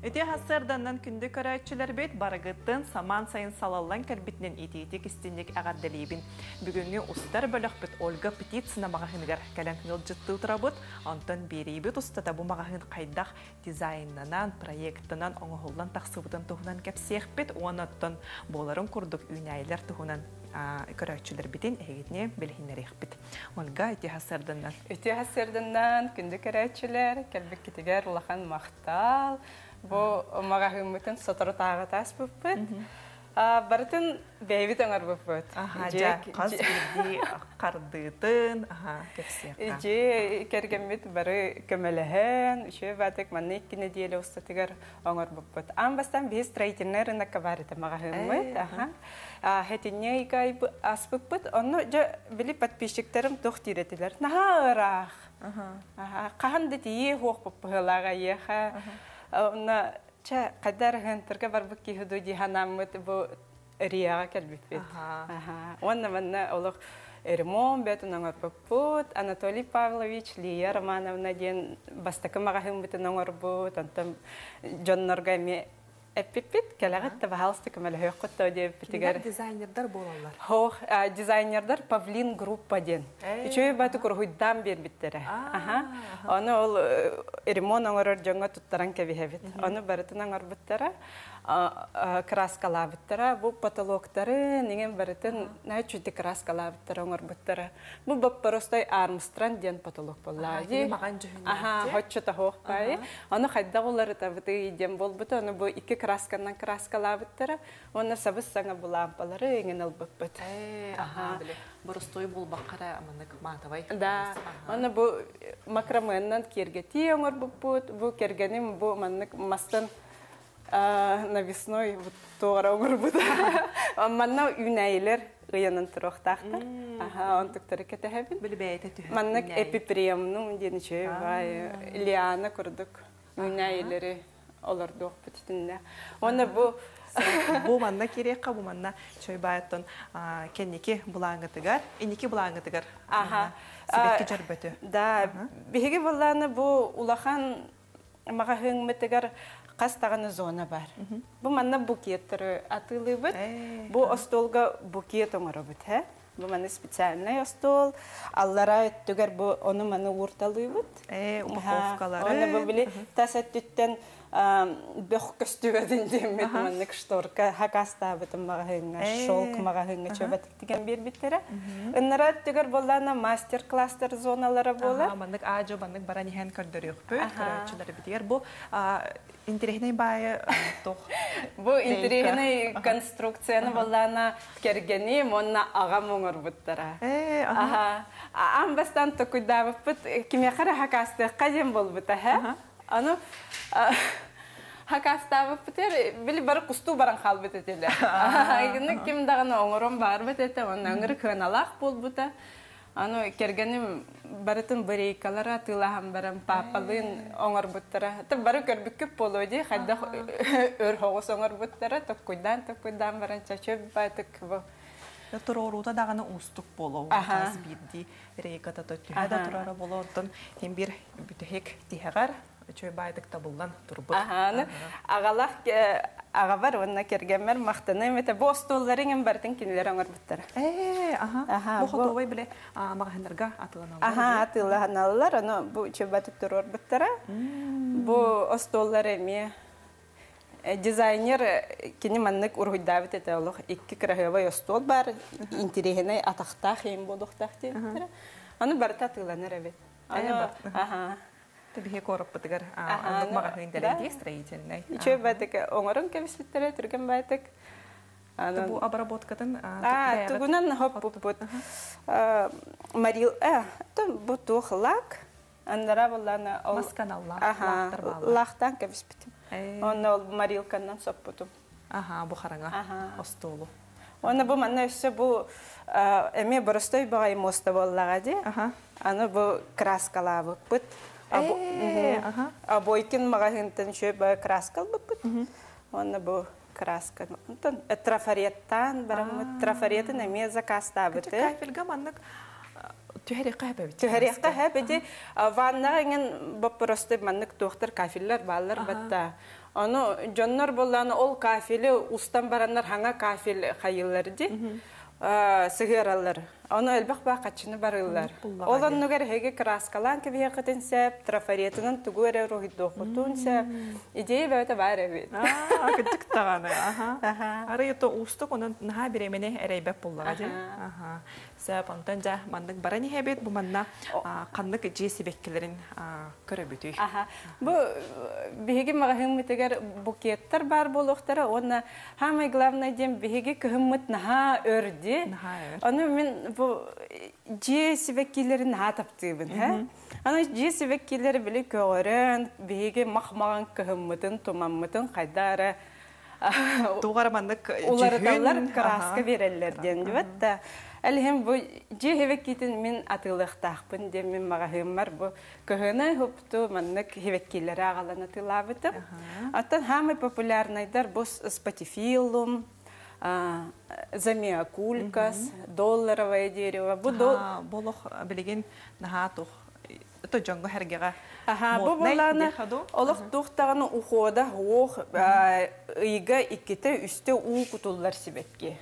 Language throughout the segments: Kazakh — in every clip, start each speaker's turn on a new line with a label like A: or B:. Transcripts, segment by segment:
A: Өте хасырданнан күнді көрәтчілер бет барығыттың саман сайын салалан кәрбітінен ететік істендек ағаддалейбін. Бүгінгі ұстар бөлік біт Ольга Птицына мағахынгар кәлін ғыл жытты ұтыра бұд, антон берейбіт ұстата бұл мағахын қайдақ дизайнынан, проектынан, оңығылдан тақсыбыдың тұғынан кәпсеқ бет, оңаттан боларын күрдік үйнәйлер тұғынан көрәтчілер бітін әйгетіне білгінерек бит. Ольга, өте хасырданнан.
B: Өте хасырданнан күнді көрәтчілер кәлбік кетігер ұлақан мақтал. Бұл мағахымытын сотыры тағы тас бұппыт. Барытын бәйбіт оңар бұппыт.
A: Қаз білді қардытын, кепсеқ.
B: Же кәргемет бары көмеліхен, үші бәтік манны еккіне дейлі ұстатығар оңар бұппыт. Ан бес строительный рынаққа барыты мағахымыт. Хәтіне егай ас бұппыт. Оны білі подписчиктерім тоқ тиретілер. Наға ұрақ. Қағанды дейі хоқ бұппығылаға еға. Она қадар ғантырға бар бұқки хүду дейханамыт бұл рияға кәлбіппет. Оны манна олық Эремон бәтін оңыр бұппыт, Анатолий Павлович, Лия Романовна ден бастақы мағахым бітін оңыр бұт, антым жоннарға ме әппеппет, кәләғытті бағалысты көмәлі хөйқытты өдеп бітігер.
A: Дизайнердар болалар?
B: Хоқ, дизайнердар Павлин группа ден. Үшөй бәті күрғыйдан бер біттері. Оны ол Эремон оңырыр жоңға тұттаран кәбіхәбет. Оны бәрітін оңыр біттері. Краскала біттері. Бұл потолоктары неген бәрітін нәчүді краскала біттері оңыр біттері. Бұл бұл простой Армстран ден потолок болла.
A: Маған жүхін
B: Хотчыта хоқ бәйі. Оны қайда олары табыты ден бол бұты. Оны бұл екі красканнан краскала біттері. Оны сабыз саңа бұл лампалары еңін ал бұппыт.
A: Бұрыстой бол баққара аманық матавай.
B: Да. Оны бұл макраменнан кергети оңыр бұппыт. Бұл кергенім бұл манық мастан навесной тоғара оңыр бұд. Манна үйнәйлер ғиянын тұрықтақты. Он тұқтары кәті әбін.
A: Білі бәйті түхі.
B: Маннық эпиприемнің деніші лиана күрдік үйнәйлері оларды оқпытытында. Оны бұл
A: Бұл манна керекқа, бұл манна чөй байыттың кеннеке бұлаңғытығар, енеке бұлаңғытығар. Себетке жар бөті.
B: Да, бігеге бұланы бұл улахан мағахың мүтігар қастағаны зона бар. Бұл манна букеттері атылы бұд. Бұл остолға букет оңыры бұд. Бұл маны специальный остол. Аллара өттігер бұл оны маны ұрталы бұд.
A: Упаковкалары.
B: Оны бұл білі тасат түттен бөх көстігедін демет маннык шторка хакаста бітім мағahыңа, шолк мағahыңа чөбәтік деген бер біттері. Үннара өттігер болана мастер-кластер зоналары болар.
A: Маннык ажо, маннык баран ехен көрдері өкпөт, көрәтшілері бітігер. Бұл интерехней байы тоқ.
B: Бұл интерехней конструкцияны болана кергені, монна ағам оңыр бұттара. Ам бастан тұқыда бұппыт, кеме қара хакасты қадем бол бұта, Аны хакастабы бітер, білі бары құсту баран қал бітетелі. Егіні кем дағына оңырым бар бітеті, оны өңірі көналақ бол бұта. Аны кергенім барытын бірейкалара тылағам барам папалын оңыр бұттара. Бары көрбік көп болу де, қайда өр хоғыс оңыр бұттара, тұққойдан баран чачөп байтық бұл.
A: Тұрурута дағаны ұстық болу, қаз бірді рейката төттіғада тұрары болу, ұттын тем бір бүтіхек тихағар, өчөй байдық табылдан тұрбыт.
B: Ағалақ аға бар, онына кергенмер мақтаны өте бұл столларың бәрдің кенелер оңыр бұттары.
A: Бұл құтуғай біле мағахындарға атыланалар?
B: Атыланалар, оны бұл чөбәтік тұрор бұттары. Бұл столлар әме дизайнер кені маннык ургуйдабыт эте олох икки крахевой стол бар, интерехеней атақтақ ем болуқтақ дейдер. Аны барыта атыланыр әбет.
A: Табиге корып бұтығыр мағахындары де строительный.
B: Чөй бәдік оңырын кәбіспеттері түрген бәдік.
A: Бұл обработкатын?
B: Тұғынан хоп бұт. Марил, бұл тұғылақ. Андара боланы...
A: Масканаллақ,
B: лақтар балы. Лақтан кәбіспеттім. Оны ол марилканнан соп бұтым.
A: Бұхараңа, остолу.
B: Оны бұл манна өсі бұл әме бұрыстой бағай моста боллаға де. Аны бұл краскала бұт. Абойкин мағахынтын шөй бай краскал бұт. Оны бұл краска. Трафареттан, трафаретін әме закаста бұты.
A: Кафелға маннық Түһәрәккә һәбәбит.
B: Түһәрәккә һәбәде ванна ген бу просто маннык доктор кафеллар баллар батта. Onu jonlar bollаны ол кафелі устан бараннар хаңа кафел хайыллар ди. Сыгыралар. Оны элбак ба качыны барылар. Олон нугар хеге краскалан кебе кытын сеп, трафаретинин тугуре рохидо хотун сеп. Идея бөтө бар эбит.
A: Кыттык таганы. Ары ето устук онун наха биремене эрейбек буллар ди. Сеп онтан жа мандык барани хебет бу манна кандык жесибеккелерин көрөбүтүй.
B: Бу биһиги магахыммытыгар букеттер бар болуктары, оны хамай главный дем биһиги кыһыммыт наха өрди. Оны мен бу жесибеккелерин хатаптыбын, ха? Аны жесибеккелери биле көрөн, биһиги махмаган кыһыммытын, тумаммытын кайдары
A: тугар мандык
B: уларыталар краска берелерден дибетта. Әлем бу жехевеккитин мен атылыктакпын деп мен магахыммар бу кыһына хопту маннык хевеккилери агалана тылабыты. Аттан хамы популярнайдар бу спатифилум, замиакулькас, долларовое дерево. Бу
A: болох билеген нахатух. Это жоңго хергега.
B: Бу боланы олох тухтаганы ухода ох ыйга икките үстө у кутуллар сибекке.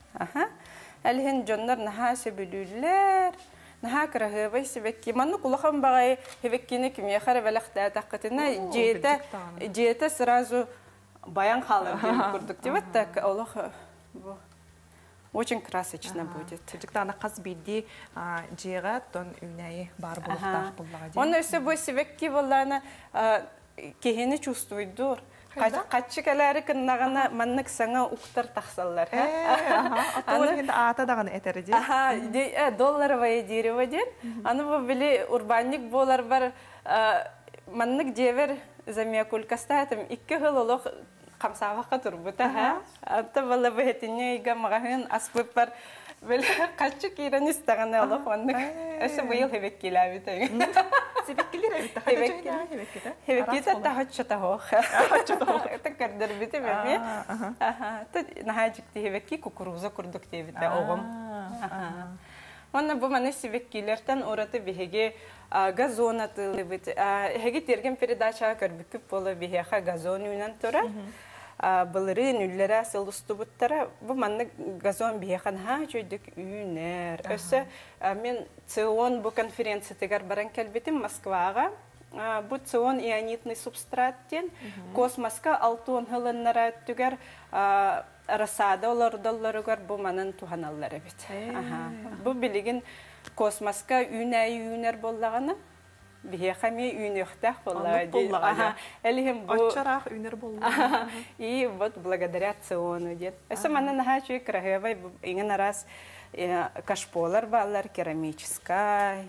B: Әлген жоннар наха сөбүлүллер, наха кырахыбай сибекки. Манны кулахан багай хебеккини кимия хара балахта таққытына жета сразу баян халар деп курдук деп так олох очень красочно будет.
A: Тиктана каз бидди жега тон үнайы бар булактак буллага ди.
B: Он өсө бу сибекки болланы кехини чувствуйдур. Каччыкалары кыннагана маннык саңа уктар тахсаллар.
A: Аны ата даганы этери ди.
B: Долларовое дерево ден. Аны бу биле урбанник болар бар маннык девер замиакулькастатым 2 жыл олох камсабакка турбута. Ата бала бетине ига магын аспып бар. Биле каччык ирен истаганы олох маннык. Эсе быйыл хебеккилабит.
A: Сибеккилер бит.
B: Хебеккита тахачта хох. Это кардер бите беме. Та нахажикти хебекки кукуруза курдук дебит огом. Онна бу маны сибеккилерден ураты биһиге газон атылы бит. Хеге терген передача көрбүк боло биһиха газон үнен тора. Былырын үлләре сылыстыбыттара бу манны газон биһахан ха жөйдүк үнер. Өсө мен ЦИОН бу конференциятыгар баран келбетим Москвага. Бу ЦИОН ионитный субстраттен космоска 6 хылыннара түгәр расада олордолларыгар бу манын туханаллары бит. Бу билеген космоска үнер боллаганы биһахами үнөхтах боллага. Элем бу
A: очарах үнер боллага.
B: И вот благодаря ЦИОНу дет. Эсе манын хачы крахевай иген раз кашполар баллар керамическая.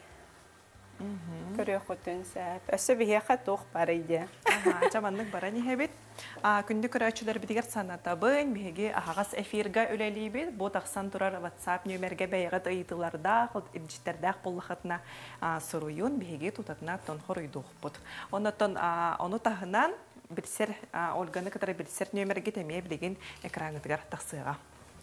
B: Көрөхөтөн сәп. Эсе биһаха тох бар иде.
A: Чаманнык барани хебит. Күндү көрөчүлөр бидигер санатабын биһиги агас эфирга өлелибит. Бу таксан турар WhatsApp нөмерге бәйгат ыйтыларда, илҗиттердә буллыгытна соруюн биһиги тутатна тон хорыйдык. Онотон ону тахынан билсер Ольганы кытары билсер нөмерге теме билеген экранытыгар таксыга.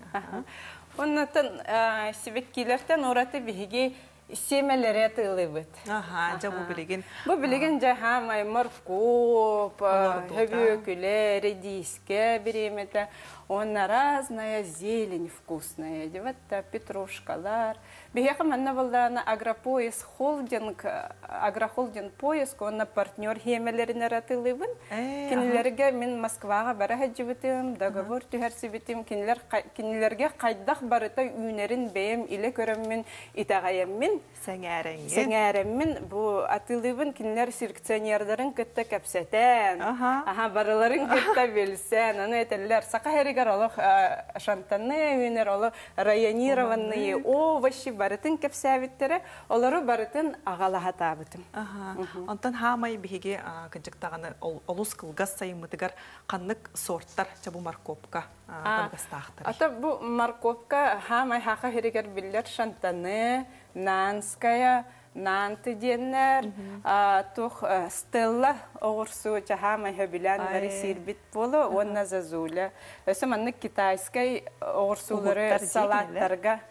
B: Онотон сибеккилерден ураты биһиги семелере тылыбыт.
A: Жабу билеген.
B: Бу билеген жахамай морковь, хөвөкүлөр, редиска беремете. Она разная зелень вкусная. Девата петрушкалар. Биһаха манна булдана агропояс холдинг, агрохолдинг поиск, онна партнер хемелерин аратылыбын. Кинилерге мен Москвага бара хаҗыбытым, договор түһәрсибитим, кинилерге кайдах барыта үнерин бәем иле көрөм мен итагайым мен сәңәрем мен бу атылыбын кинилер селекционерларын кытта капсәтән. Барыларын кытта белсән. Аны әйтәләр сакаһәригәр олох шантанны үнер олох районированные овощи барытын кепсәбиттере, олары барытын агалаха табытым.
A: Онтан хамай биһиге кыжыктаганы олус кылгас сайымытыгар каннык сорттар чабу морковка кылгастактар.
B: Ата бу морковка хамай хака херигер биллер шантаны, нанская, нанты деннер, тух стелла огурсу чахамай хабилан бари сирбит болу, онна зазуля. Өсө маннык китайскай огурсулары салаттарга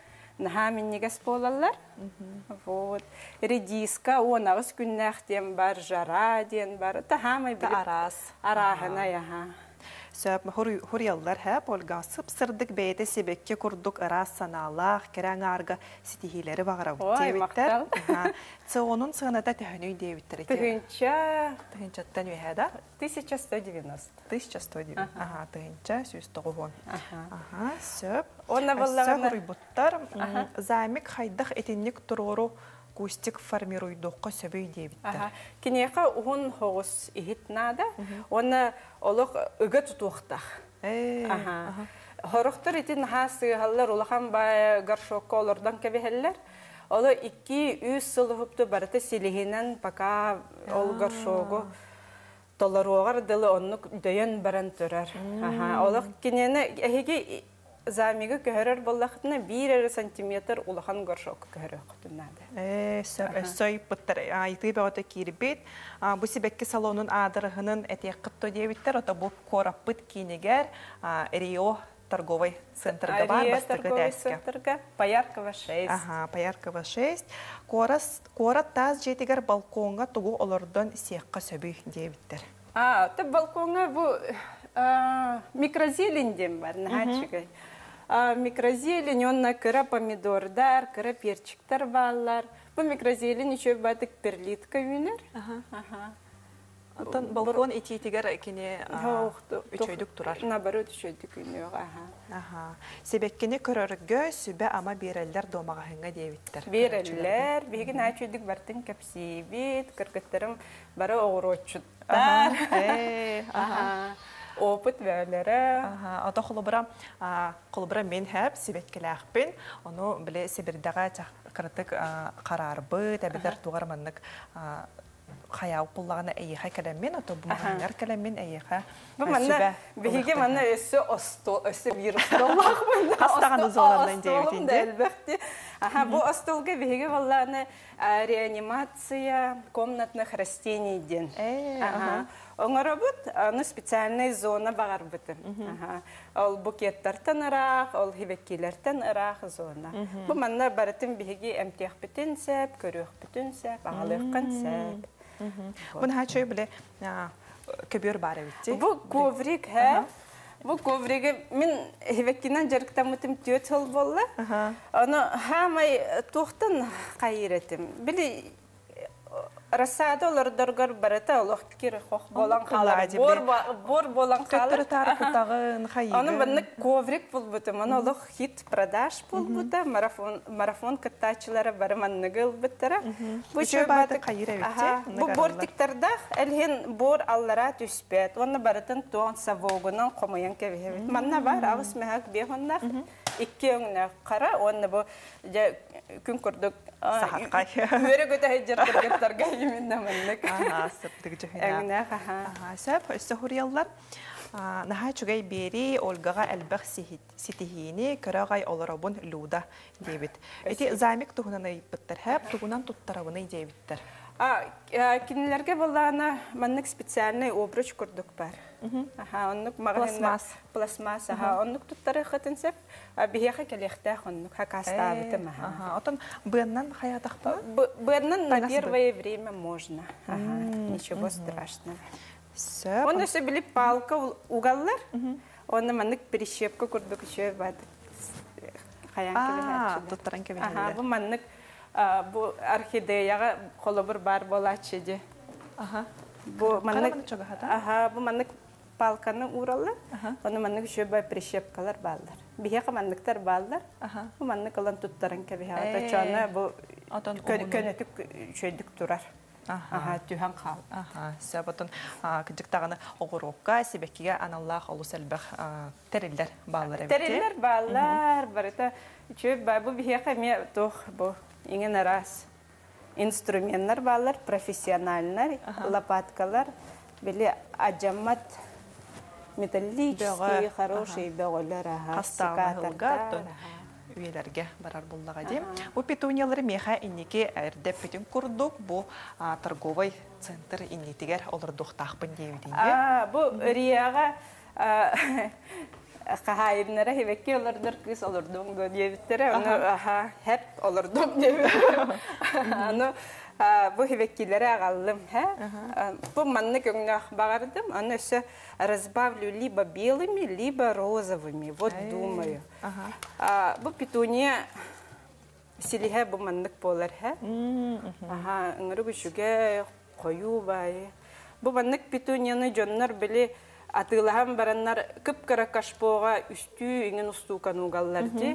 B: наха миннигес болалар. Вот. Редиска, он ағыз күннәқтен бар, жара ден бар. Тахамай біліп.
A: Арас.
B: Арахына, яха.
A: Сөп хурьяллар хэп олгасып сырдык бейте себекке курдук ырас саналах керәң арга ситихилери багыра
B: мактал.
A: Цеонун сыгыната төһөнүй дебиттер эти. Тыгынчаттан үһәдә
B: 1190.
A: 1190. Ага, тыгынча 190. Ага, сөп.
B: Онна боллагына
A: буттар замик хайдах этинник турору кустик формируйдуққа сөбөй дебиттер.
B: Кинеқа уғын хоғыз ихитнада, оны олық үгі тұтуқтақ. Хорықтыр етін хасығалар, олақан бай гаршоққа олардан кәбехелер. Олы 2-3 сыл ғыпты барыты селігінен пока ол гаршоғы толаруғар дылы онық дөйін баран түрер. Олық кинені әйге замигі көхерер боллақытына 1 сантиметр улахан горшок көхерер құтынады.
A: Сөй бұттар айты бәуіті кербет. Бұ себекке салонын адырығының әтек қытты дебіттер. Ота бұл кораппыт кейнегер Рио торговый центрға бар.
B: Рио торговый центрға. Паяркова 6.
A: Паяркова 6. Корат таз жетігер балконға тұғу олардан сеққа сөбі дебіттер.
B: Балконға бұл микрозеленден бар, нәчігай. Микрозелень, онна кыра помидордар, кыра перчиктар баллар. Бұл микрозелень еще бадык перлитка үйінер.
A: Балкон ити-тигер кене үчөйдік тұрар.
B: Наоборот, үчөйдік үйінер.
A: Себеккені көріргі сүбе ама берелдер домағағыңа дебіттер.
B: Берелдер, бейгін әчөйдік бартын кәпсейбет, кіргіттірім бары оғыротчыттар. Опыт бәлері.
A: Ата құлыбыра мен әп себеккеләқпен, оны біле Сибирдағы қырытық қарарбы, тәбедер туғар маннық қаяу пұллағына әйеға кәлеммен, ата бұмағынар кәлеммен әйеға
B: сүбә. Бейге мана өсі вирустоллақ бұнда.
A: Астаған ұзолардан дейбетінде.
B: Бұл остолға бейге валланы реанимация комнатных растений ден. Оңара бұд, оны специальный зона бағар бұды. Ол букеттартан ұрақ, ол хивеккелерттен ұрақ зона. Бұл манна барытын бейге әмтеқ бүтін сәп, көріқ бүтін сәп, ағалыққан сәп.
A: Бұны хачой біле көбір бары өтті?
B: Бұл коврик, бұл ковригі мен хивеккенен жарықтан мұтым төт ол болы. Оны хамай тоқтын қайыретім. Білі Рассада олардырғыр барыта олық кері қоқ болан қалар. Бор болан қалар.
A: Көттірі тары құтағын қайығы.
B: Оны бұны коврик бұл бұты. Мұны олық хит продаж бұл бұты. Марафон кыттачылары бары маннығыл бұттыры.
A: Үші баты қайыр әветте.
B: Бұл бортиктарда әлген бор аллара түспет. Оны барытын тоғын савоғынан қомайын кәвет. Манна бар, ағыс мәғақ бейхоннақ. Икки өңіне қара, оны бұл күн күрдік.
A: Сақатқай.
B: Өрі көті әйдердергеттарға еменді мәнлік.
A: Сыптық жүхіне. Сөп, өсі хұриялар. Нахай чугай бери Ольгаға әлбәқ сетихини көрағай оларабын люда дейбіт. Әті замик тұғынан айыппыттар, әп тұғынан тұттарабыны дейбіттер.
B: Кинелерге болағына мәнлік специальный обруч күрдік бар. Пластмас. Оннук туттары қытын сәп, бейеқі кәлектәқ оннук, хакаста абытым.
A: Отын бұйыннан қаятақ ба?
B: Бұйыннан на первое время можно. Ничего страшного. Он өсі біліп палка уғалар, оны мәнік прищепка күрдік үші бады.
A: Туттаран кәбелері.
B: Бұл мәнік орхидеяға қолы бір бар болатшы де. Бұл мәнік палканы уралар, оны мәнік үші бай прищепкалар балдар. Бейеқі мәніктер балдар, бұл мәнік олан туттаран кәбелері. Чаны бұл көнетік үшөйдік тұрар. Түйхан қал.
A: Сөбітін күдіктағыны оғыруққа, себеккеге аналлақ олу сәлбәқ тәрелдер балар әбетте?
B: Тәрелдер балар, барыта. Бұл бейеқі ме тоқ бұл еңен арас инструменттер балар, профессионалнар, лопаткалар, біле аджамат металлический, хороший бәғылер,
A: секатортар. Üyelerge barar bullağa deyim. Bu petuniyaları meha inniki erdep bütün kurduk. Bu торговый центр innitiger olurduk taqpın deyim deyinge.
B: Bu Riyaga Kahayımlara hevekki olurdur kız olurdum da diyebitlere. Onu hep olurdum diyebilirim. Onu bu hevekkilere ağalım. Bu manlık önüne bağırdım. Onu ise разбавлю либо белыми, либо розовыми. Вот думаю. Bu петуния силиhe bu manlık bolar. Ngırı bu şüge koyu bay. Bu manlık petuniyanı canlar bile atılaham baranlar kıpkara kaşboğa üstü ingen ustu kanugallardı.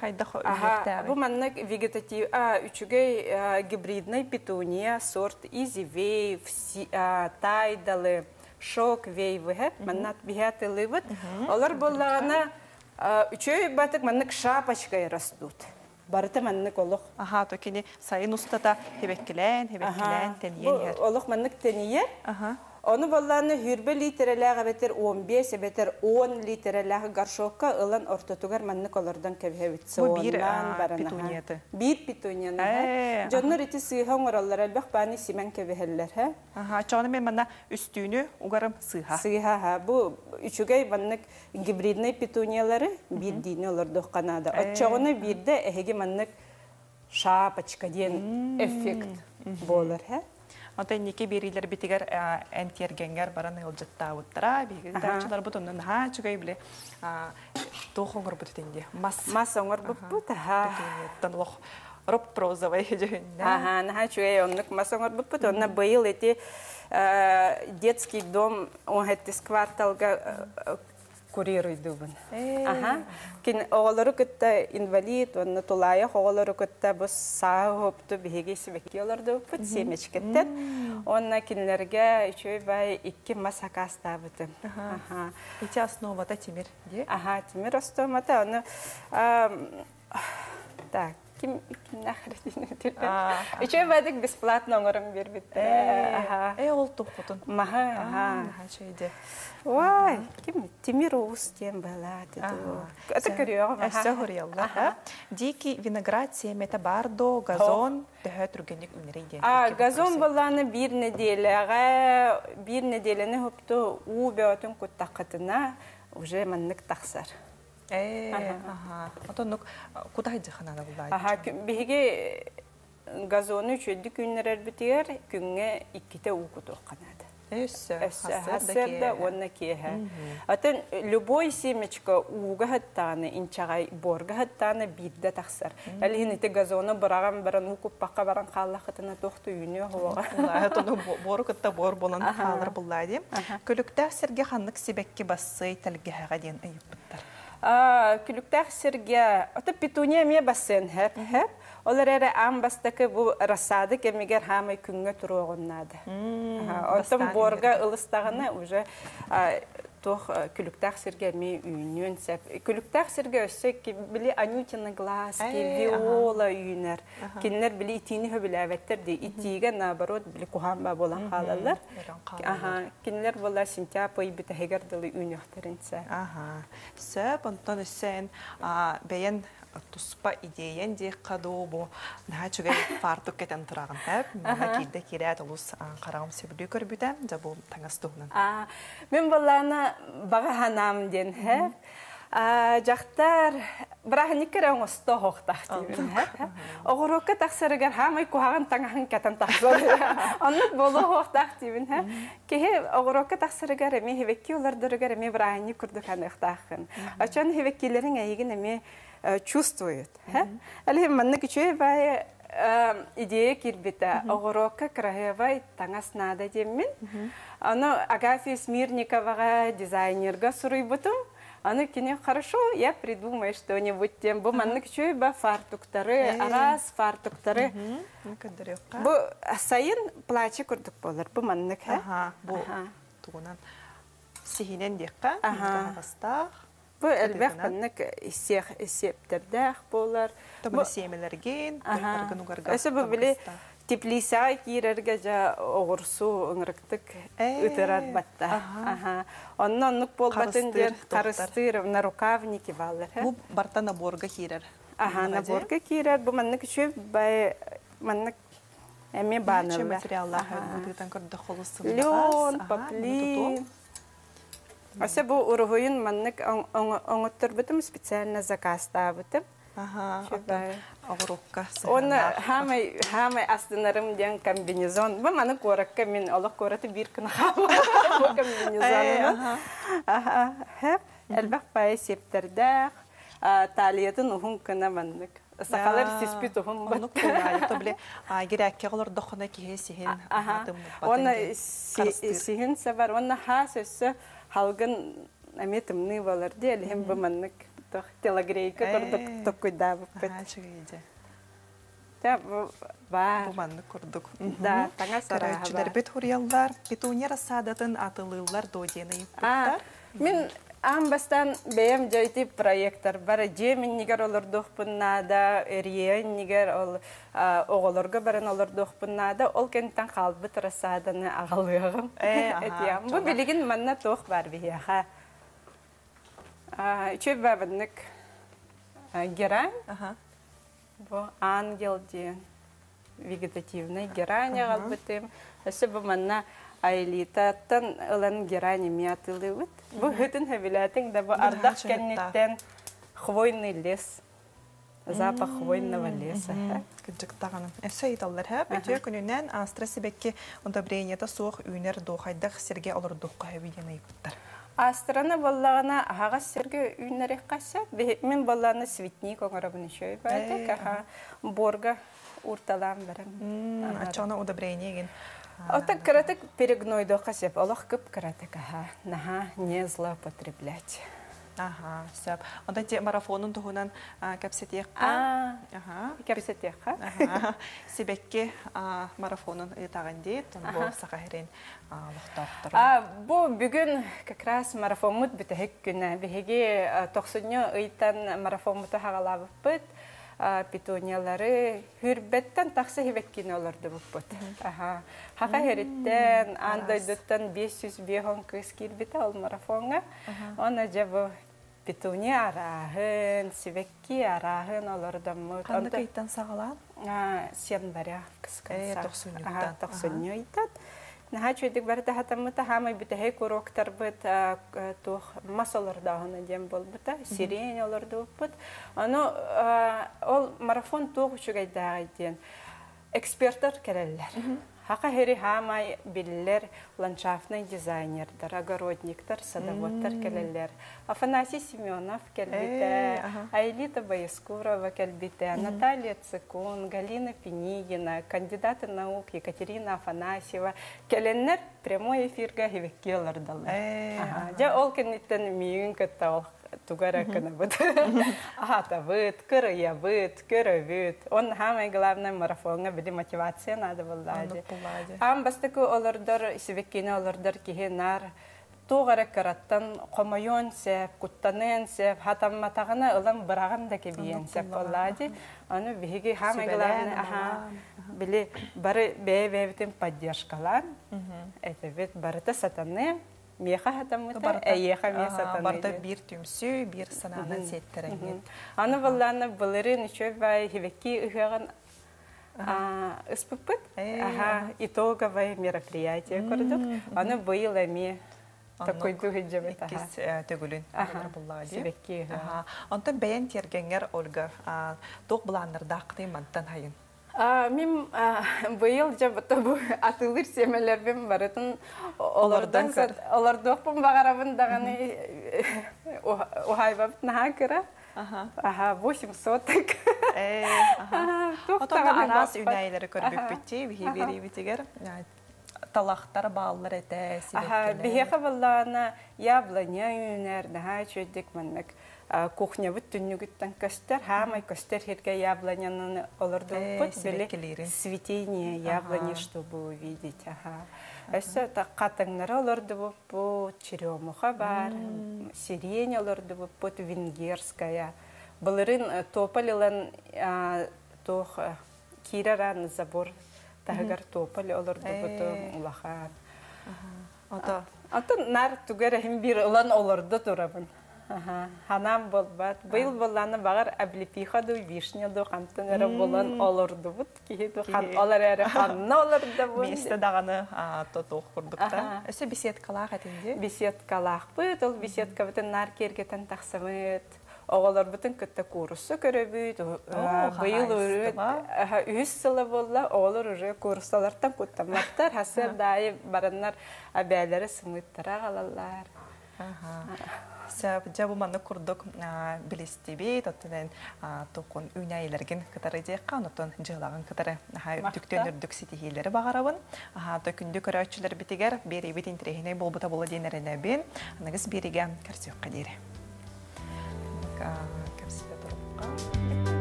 B: Bu manlık vegetatif üçüge gibridnay petunia sort Easy Wave, Taydalı, Shockwave manat bihatı lıvıt. Olar bollağına üçü batık manlık şapachkaya rastut. Barıta manlık oluk.
A: Aha, to kini sayın ustata hebekkilen teniyen her.
B: Oluk manlık teniyen. Onu bollağına hürbe litrelerle beter 15 beter 10 litrelerle garşokka ılan ortatugar manlık olurdan kevhevit.
A: Bu bir petuniyatı.
B: Bir petuniyanı. Canlar iti sığhan oralar elbaq bani simen kevheller.
A: Çoğunu ben bana üstünü ugarım sığha.
B: Sığha. Bu üçügey manlık gibridnay petuniyaları bir dini olurdu Kanada. Çoğunu bir de ehegi manlık şapaçka diyen efekt bolar.
A: Atan niki biriler bitiger entiergenger baran yolcatta uttara bir tarçalar butonun ha çıkay bile tohongor butindi mas
B: ongor but ha
A: tanloh rop prozavay jehna
B: ha çıkay onluk mas ongor but onna bayıl eti детский дом он хеттис кварталга курируйду бун. Кин оголору кытта инвалид, онна тулая оголору кытта бу саахопту бигеси бекиолорду пут семечкеттен. Онна кинлерге үчөй бай 2 масакаста бутун.
A: Ичи основата тимир, де?
B: Тимир остомата оны так Kim nahredin tilken. Üçe verdik besplatno ngorum bir bitti.
A: Oldu kutun.
B: Maha.
A: Şeyde.
B: Vay, kim Timir Oğuz diyen baladi. Это görüyor.
A: Сохорелла. Дикий виноград, семета бардо, газон, daha türgenik ünlüydi.
B: Газон balağını bir nedelene hoptu u beotun kuttakatına уже manlık taksar.
A: Otonuk kutaydı xanada bulaydı.
B: Bihige gazonu çöldü günler bitiyor, günge 2'te u kutu kanada. Hasır da ona kiha. Atan любой семечка уга хаттаны, инчагай борга хаттаны бидде таксар. Али хинете газону бараган баран укуп бакка баран халлахытына тохту үйнө хова.
A: Атону бору кытта бор болан халыр булайды. Көлүктә серге ханнык сибекке бассы телгега ден айыптар.
B: Külükler sirge, o da petuniya miye basen hep. Onlar ere ambastaki bu rasada kemiger hamay künge turuğunnadı. Otom borga ılыстağına уже toh külükler sirge miye üyünün sep. Külükler sirge össek ki bili Anютины глазки, viola üyünler. Kinler bili itini höbülevettir de itiga nabarot bili kuhamba bolan halalar. Kinler bola sintyapoy bita hegerdalı üyünükterinse.
A: Söp ondan sen beyen tuspa ideyen de kadobu daha çok farklı keten turağın hep bana kilde kirat olus karağım sebülü körbüden de bu tanıstığının.
B: Ben balana baga hanam den hep Жақтар брахникер оңосто хоқтақтыбын. Оғырокка тақсырыгар хамай кухаган таңахын катан тақсыр. Оннық болу хоқтақтыбын. Кеhe оғырокка тақсырыгар эме хевекки олардырыгар эме брахник күрдік анықтақын. Ачан хевеккилерин әйген эме чувствует. Әлі манны күчөй бай идея кирбита. Оғырокка крахевай таңас нада деммин. Аны Агафья Смирниковаға дизайнерға сұрый бұтым. Аны кине хорошо, я придумаю что-нибудь тем. Бу маннык чөй ба фартуктары, арас фартуктары. Бу сайын плачы күрдік болар. Бу маннык.
A: Бу туғынан сихинен дейққа.
B: Бу әлбәқ маннык септердәқ болар.
A: Табы семелерген,
B: Өсі бу білі теплиса кирерге жа оғырсу ыңырықтық үтірар батта. Оннық бол батын дер қарыстыр, рукавники балар.
A: Бу барта наборга кирер.
B: Наборга кирер. Бу маннык үші бай маннык әме банылар.
A: Материаллар бұдықтан көрді қолысын.
B: Лен, поплин. Ася бу урухуйын маннык оңоттор бутым специально заказ табытым.
A: Огурукка.
B: Он хамай астынарым ден комбинезон. Бу маны коракка мен олох кораты бир күн хам. Комбинезон. Хеп элбак пай септердак. Талиятын ухун күнә маннык. Сакалар сиспи тухун
A: Оны кулай тобле гирәккә голор дохына киһе сиһен атым.
B: Он сиһен сабар он хасысы халгын аметымны балар дел һәм бу маннык телегрейка курдук токуйда бу. Та ба
A: Буманны курдук.
B: да таңа сара.
A: Карачылар бит хурьяллар, битунья садатын атылылар додены юктар.
B: Мен амбастан бэм жайти проекттар бар. Жемин нигер олордук пуннада, эриен нигер ол оголорга баран олордук пуннада, ол кенттен халбыт расаданы агалыгым. Этиям. Бу билигин манна тох бар бияха. Чөп бабыннык герань. Бу ангел ден. Вегетативный герань агалбытым. Эсэ бу манна Айлитаттан ылан герани мятылыбыт. Бу хытын хавилатың да бу ардак кеннеттен хвойный лес. Запах хвойного леса.
A: Кыджыктаганым. Эсэйталлар хап. Өтө күнүнен астрасибекке удобренията суох үйнер дохайдах серге олордукка хабидены юктар.
B: Астрана боллагана ага серге үйнерек кassa. Мен болланы светник оңорабын шөй байтак. Борга урталам берем.
A: Ачана удобрение.
B: Отак каратек перегнойдо касеп, олох кып каратек, наха не злоупотреблять.
A: Сәп. Онда те марафонын туһунан кәпсетек.
B: Кәпсетек.
A: Себекке марафонын итаган дейт, бу сакахирен лохтактыр.
B: Бу бүгүн как раз марафонмут битек күнә. Беге 90 ыйтан марафонмут хагалабыт. Питониялары хүрбеттен тақсы хебеккин оларды бұппыт. Хақа хереттен, андайдыттан 500 бехон кыз кирбеті ол марафонға. Оны жабы питония арағын, себекки арағын олардан мұт.
A: Қанды кейттен сағалан?
B: Сен баря қысқын сақ. 90 ыйтат. Наха чөйдік бәрді хатамыта хамай бітіхей көроктар бұд масалардағына дем бол бұта, сирен оларды бұд. Ол марафон тоғы үшігайдағы ден эксперттар кәрелілер. Хақа хері хамай білілер ландшафтный дизайнердар, огородниктар, садоводтар кәрелілер. Афанасий Семенов кәлбеті, Айлита Бояскурова кәлбеті, Наталья Цикун, Галина Пенигина, кандидаты наук Екатерина Афанасьева. Кәленлер прямой эфирға хевеккелар далы. Жа ол кәнеттен мейін көтті ол тугара кына бұд. Ахата бұд, кырыя бұд, көрі бұд. Он хамай главный марафонға біді мотивация надо болады. Ам бастықы олардар, себеккені олардар кейінар, туғара караттан қомайон сәп, құттанын сәп, хатамматағына ұлан бірағын да кебейін сәп болады. Оны бігі хамай главный, білі бары бәй-бәйтін поддержкалан, әті бет барыты сатаны, меха хатамыта, әйеха ме сатаны.
A: Барда бір түмсі, бір сананын сеттеріңген.
B: Аны болланы бұлырын үші бай хевекки ұғығын ыспыппыт. Итоговое мероприятие көрдік. Аны бұйыл әме такой дүгіджемет.
A: Иккіз төгілін.
B: Себекки.
A: Онтан бәйін тергенер, Ольга, тоқ бұланырдақ мантан хайын.
B: Мен бұйыл жабыты бұл атылыр семелербен барытын оларды оқпын бағарабын дағаны оғайбабыт наға кіра. 800 так.
A: Отонда арас үнәйлері көрбіп бітті, бейбері бітігер. Талақтар балылар әті себеккелер.
B: Бейеқі болағына ябланя үнәр, наға чөйдік мәнік. Кухня бұт түнігіттен көстер, хамай көстер херге яблонянын оларды бұт, білі светение яблони, чтобы увидеть. Әсі қатыңнары оларды бұт, черемуха бар, сирень оларды бұт, венгерская. Бұлырын топалылан кираран забор, тағығар топалы оларды бұт ұлақан. Ата нар түгер әхім бір ұлан оларды тұрабын. Ханам болбат. Был болланы бағар облепиха ду вишня ду қантын әрі болан олырды бұд. Кейді олар әрі ханна олырды бұд.
A: Бесті дағаны тотуқ құрдықта. Өсі беседкалақ әтінде?
B: Беседкалақ бұд. Ол беседка бұтын нар кергетен тақсымыд. Оғалар бұтын күтті курсы көрөбүйд. Бұйыл үрет. 3 сылы болла. Оғалар үрі курсалардан күттаматтар. Хасыр дайы бараннар әбәлері сымыттыра қалалар.
A: Жабу маны курдук билистиби, тоттен токун үйнәйлерген кытары дейққа, онытын жылағын кытары түктен үрдік сетихейлері бағарабын. Төкінді көрәтшілер бітігер, бері бет интрехіне болбыта болы дейнеріне бен, анығыз береге кәрсеуққа дейірі. Кәрсеуққа тұрыпқа.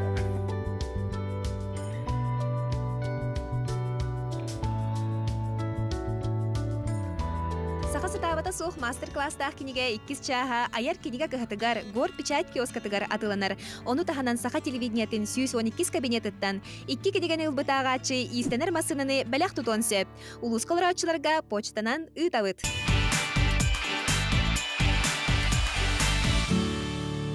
C: Сахасытабата сух мастер-класстах киниге 2 чаха аяр киниге кыхатыгар гор печать киоскатыгар атыланар. Ону таханан саха телевидениятын 112 кабинетыттан 2 киниген ылбытаагачы истенер масыныны бәләх тутон сөп. Улус калыраучыларга почтанан ытабыт.